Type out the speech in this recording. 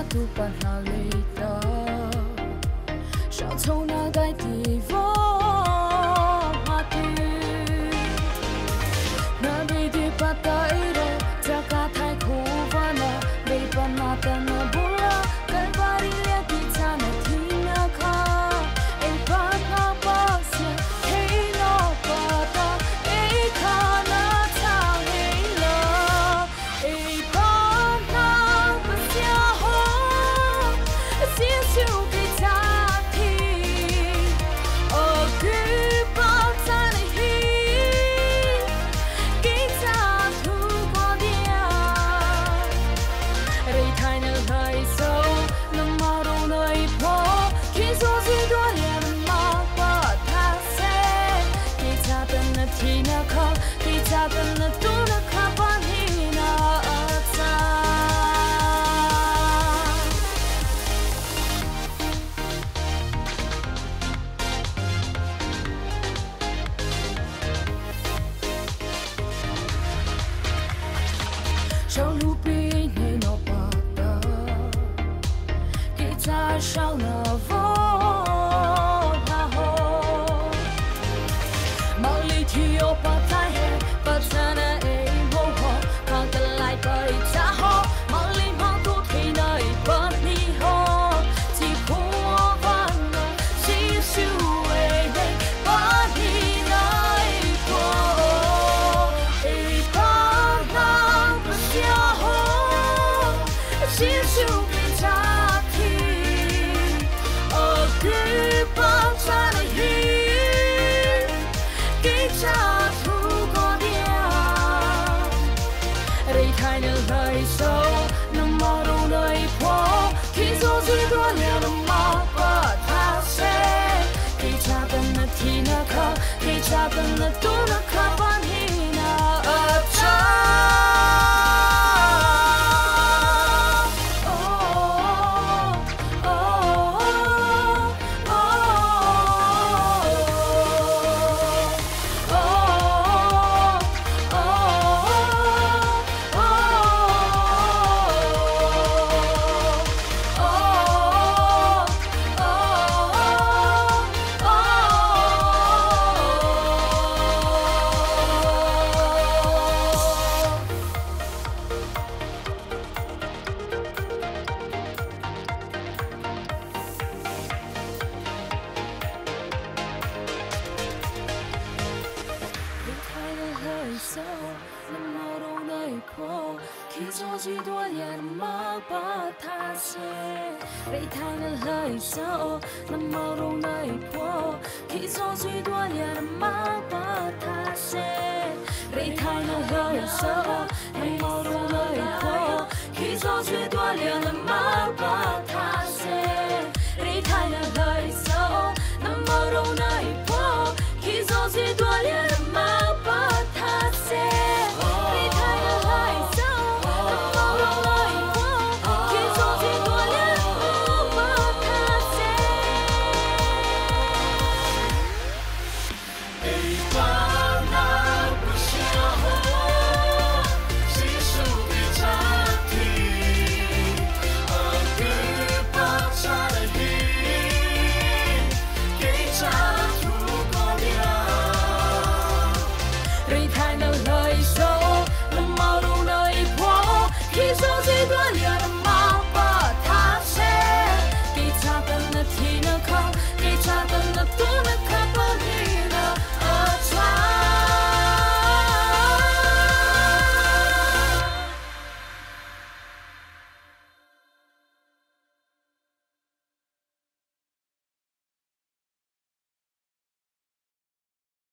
tu pan na lita sao thâu na gai ti vo ma ti na be di patai ro ta ka thai khu va na be pa na ta na bula kai bari le ti cha na thi na kha e pa na pa se hey no pa ta e kha na cha hey lo e pa na pa sia ho si su ki cha thi o ku pa ta na hi ki cha thu ko dia re thai na lai so na ma ro nai po ki so si do le ma pa tha se ki cha ta na thi na kha ki cha ta na tu na kha pa ni na a cha sao lu pi nei no pa ta ki cha sao na vo na ho ma li thi o pa tai he pa cha na e ho ho ka ta lai pa i cha ho ma li ma tu thi nai pa ni ho chi phu va na si su e nei pa ni nai po e pa na pa sia ho si su ki cha thi o ku pa cha na hi ki cha thu ko dia re thai na lai so na ma ro nai po ki so si do le na ma pa tha se ki cha ta na thi na kha ki cha ta na tu na kha pa ni na a cha Hãy subscribe cho kênh Ghiền Mì Gõ để không bỏ lỡ